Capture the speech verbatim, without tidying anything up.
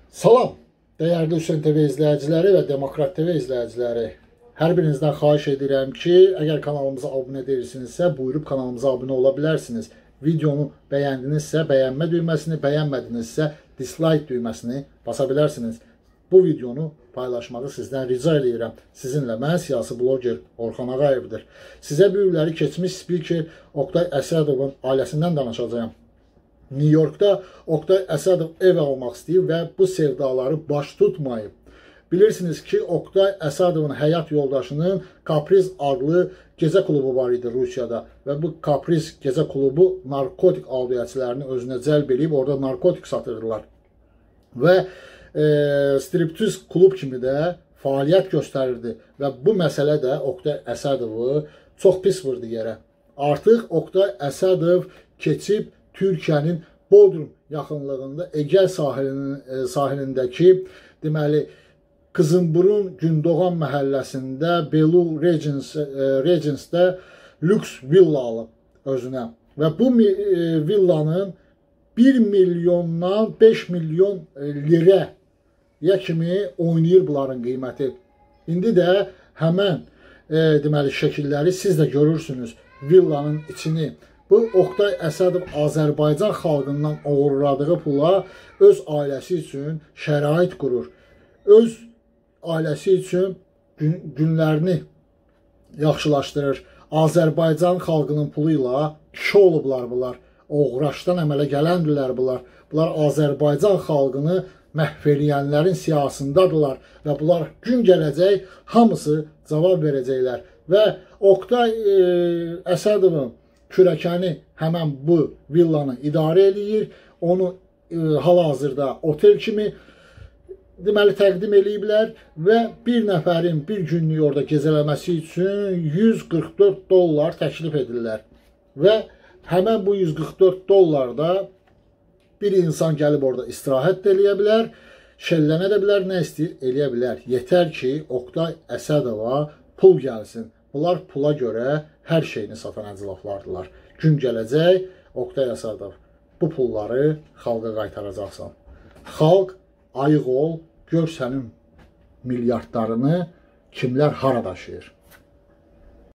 Salam, dəyərli Hüseyn T V izləyiciləri və Demokrat T V izləyiciləri. Hər birinizdən xahiş edirəm ki, əgər kanalımıza abunə deyilsinizsə, buyurub kanalımıza abunə ola bilərsiniz. Videonu bəyəndinizsə, bəyənmə düyməsini, bəyənmədinizsə, dislike düyməsini basa bilərsiniz. Bu videonu paylaşmağı sizdən rica edirəm. Sizinlə mən siyasi bloger Orxan Ağayevdir. Sizə büyükləri keçmiş spiker Oqtay Əsədovun ailəsindən danışacağım. New York'da Oqtay Əsədov ev almaq istəyir və bu sevdaları baş tutmayıb. Bilirsiniz ki, Oqtay Əsədovun həyat yoldaşının Kapriz adlı gecə klubu var idi Rusiyada və bu Kapriz gecə klubu narkotik aldıqçılarını özünə cəlb edib orada narkotik satırdılar. Və e, striptiz klub kimi də fəaliyyət göstərirdi və bu məsələ də Oqtay Əsədovu çox pis vurdu yerə. Artıq Oqtay Əsədov keçib Türkiyənin Bodrum yaxınlığında Egey sahilinin, e, sahilindəki deməli Qızınburun Gündoğan məhəlləsində Belu Regents, e, Regents'də lüks villa alıb özünə. Və bu e, villanın bir milyondan beş milyon lirəyə kimi oynayır bunların qiyməti. İndi də həmən e, deməli şəkilləri siz də görürsünüz villanın içini. Bu Oqtay Əsədov Azərbaycan xalqından oğurladığı pula öz ailəsi üçün şərait qurur. Öz ailəsi üçün gün, günlərini yaxşılaşdırır. Azərbaycan xalqının pulu ilə kişi olublar bunlar. Oğraşdan əmələ gələndirlər bunlar. Bunlar Azərbaycan xalqını məhv eləyənlərin siyasındadırlar və bunlar gün gələcək hamısı cavab verəcəklər. Və Oqtay e, Əsədovun kürəkəni həmən bu villanı idarə eləyir. Onu e, hal-hazırda otel kimi deməli təqdim eləyiblər və bir nəfərin bir günlük orada gecələməsi üçün yüz qırx dörd dollar təklif edirlər. Və həmən bu yüz qırx dörd dollarda bir insan gəlib orada istirahət də eləyə bilər, şəllənə də bilər, nə istəyir eləyə bilər. Yetər ki, Oqtay Əsədova pul gəlsin. Bunlar pula görə hər şeyini satan əclaflardılar. Gün gələcək, Oqtay Əsədov, bu pulları xalqa qaytaracaqsan. Xalq, ayıq ol, gör sənin milyardlarını kimlər hara daşıyır.